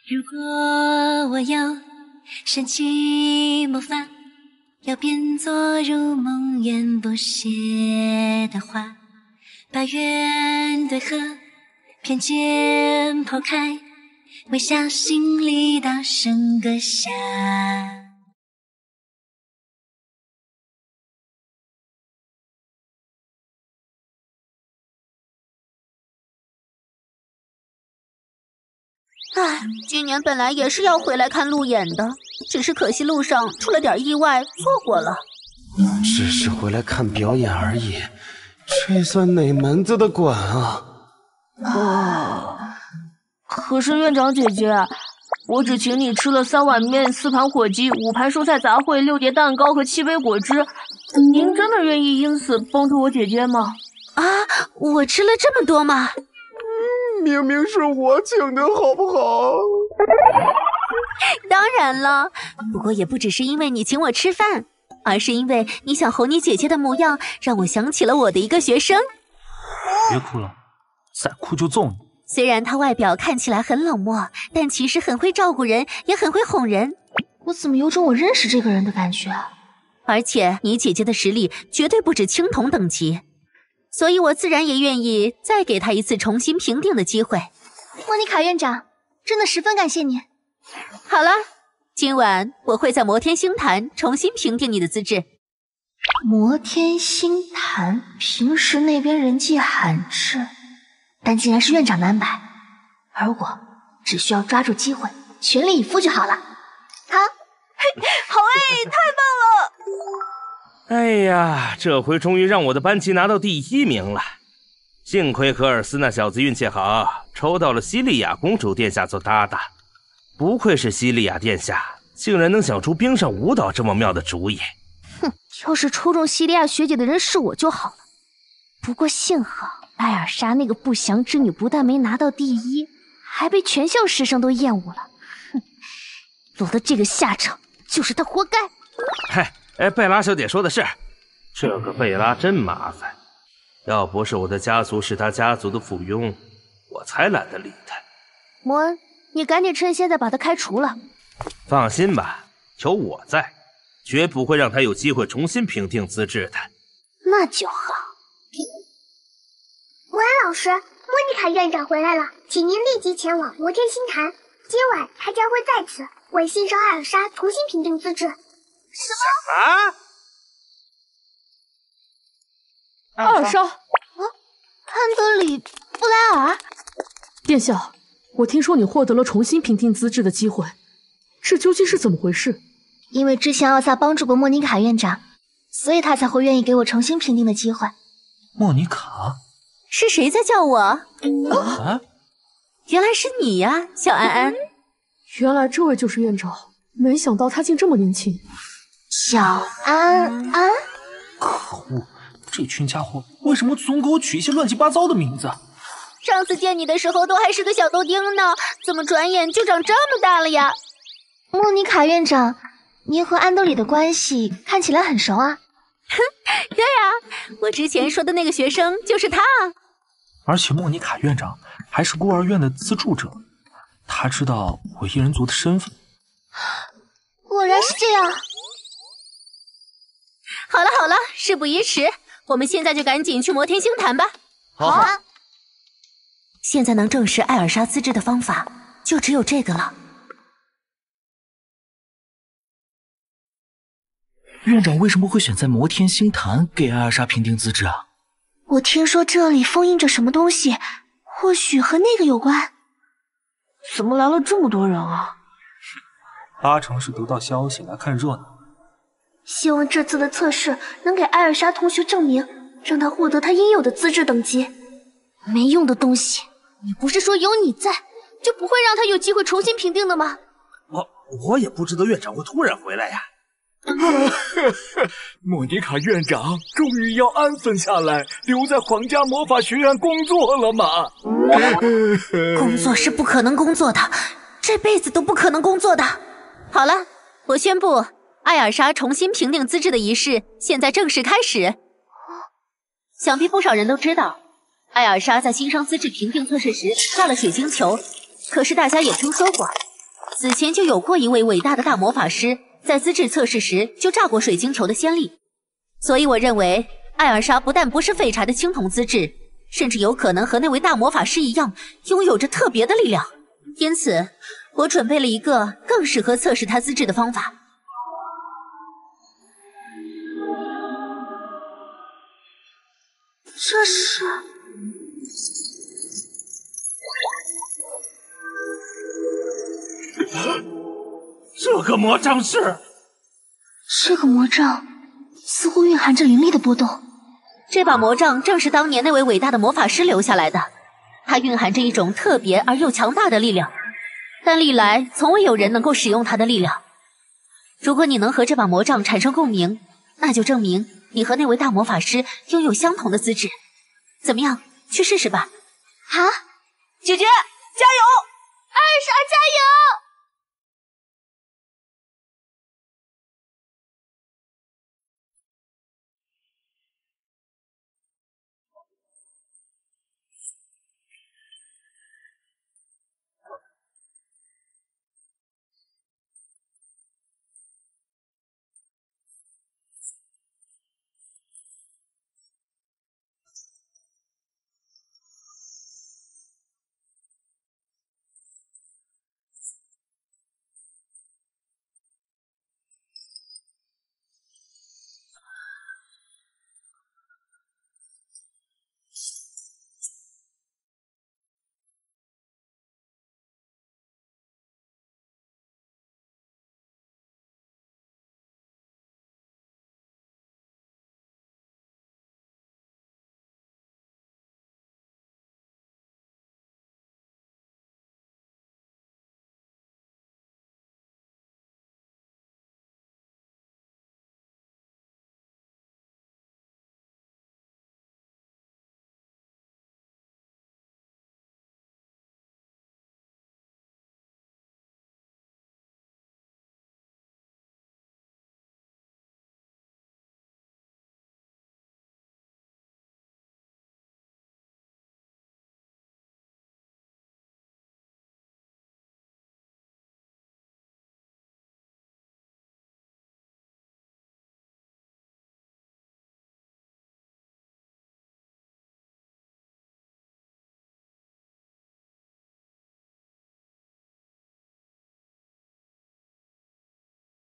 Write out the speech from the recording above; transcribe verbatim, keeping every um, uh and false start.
如果我有神奇魔法，要变作如梦言不谢的花，把怨对和偏见抛开，微笑心里大声歌下。 唉，今年本来也是要回来看路演的，只是可惜路上出了点意外，错过了。 只是回来看表演而已，这算哪门子的馆啊？ 哦，可是院长姐姐，我只请你吃了三碗面、四盘火鸡、五盘蔬菜杂烩、六碟蛋糕和七杯果汁，您真的愿意因此帮助我姐姐吗？ 啊，我吃了这么多吗？ 明明是我请的，好不好？ 当然了，不过也不只是因为你请我吃饭，而是因为你想哄你姐姐的模样，让我想起了我的一个学生。 别哭了，再哭就揍你。 虽然他外表看起来很冷漠，但其实很会照顾人，也很会哄人。 我怎么有种我认识这个人的感觉？ 而且你姐姐的实力绝对不止青铜等级。所以我自然也愿意再给他一次重新评定的机会。 莫妮卡院长，真的十分感谢你。 好了，今晚我会在摩天星坛重新评定你的资质。 摩天星坛，平时那边人迹罕至，但既然是院长的安排，而我只需要抓住机会，全力以赴就好了。好， 好哎，太棒了！ 哎呀，这回终于让我的班级拿到第一名了。幸亏科尔斯那小子运气好，抽到了西利亚公主殿下做搭档。不愧是西利亚殿下，竟然能想出冰上舞蹈这么妙的主意。 哼，要是抽中西利亚学姐的人是我就好了。不过幸好艾尔莎那个不祥之女不但没拿到第一，还被全校师生都厌恶了。哼，落得这个下场，就是她活该。 嗨。哎，贝拉小姐说的是，这个贝拉真麻烦。要不是我的家族是她家族的附庸，我才懒得理她。 摩恩，你赶紧趁现在把她开除了。 放心吧，有我在，绝不会让她有机会重新评定资质的。 那就好。 摩恩老师，莫妮卡院长回来了，请您立即前往摩天星坛，今晚他将会在此为新生艾尔莎重新评定资质。什么？啊！ 艾尔莎，啊， 安德里·布莱尔殿下，我听说你获得了重新评定资质的机会，这究竟是怎么回事？ 因为之前奥萨帮助过莫妮卡院长，所以他才会愿意给我重新评定的机会。 莫妮卡？ 是谁在叫我？ 啊！ 原来是你呀，小安安。 原来这位就是院长，没想到他竟这么年轻。 小安安， 可恶！这群家伙为什么总给我取一些乱七八糟的名字？ 上次见你的时候都还是个小豆丁呢，怎么转眼就长这么大了呀？ 莫妮卡院长，您和安德里的关系看起来很熟啊。 哼，对呀，我之前说的那个学生就是他。 而且莫妮卡院长还是孤儿院的资助者，他知道我异人族的身份。 果然是这样。 好了好了，事不宜迟，我们现在就赶紧去摩天星坛吧。 好啊！ 现在能证实艾尔莎资质的方法，就只有这个了。 院长为什么会选在摩天星坛给艾尔莎评定资质啊？ 我听说这里封印着什么东西，或许和那个有关。 怎么来了这么多人啊？ 八成是得到消息来看热闹。 希望这次的测试能给艾尔莎同学证明，让她获得她应有的资质等级。没用的东西，你不是说有你在，就不会让她有机会重新评定的吗？ 我我也不知道院长会突然回来呀。 莫妮卡院长终于要安分下来，留在皇家魔法学院工作了吗？ 工作是不可能工作的，这辈子都不可能工作的。好了，我宣布，艾尔莎重新评定资质的仪式现在正式开始。想必不少人都知道，艾尔莎在新生资质评定测试时画了水晶球，可是大家也听说过， 此前就有过一位伟大的大魔法师在资质测试时就炸过水晶球的先例，所以我认为艾尔莎不但不是废柴的青铜资质，甚至有可能和那位大魔法师一样，拥有着特别的力量。因此，我准备了一个更适合测试她资质的方法。 这是…… 这个魔杖是…… 这个魔杖似乎蕴含着灵力的波动。 这把魔杖正是当年那位伟大的魔法师留下来的，它蕴含着一种特别而又强大的力量，但历来从未有人能够使用它的力量。如果你能和这把魔杖产生共鸣，那就证明你和那位大魔法师拥有相同的资质。怎么样，去试试吧。 好， 姐姐加油！ 艾莎加油！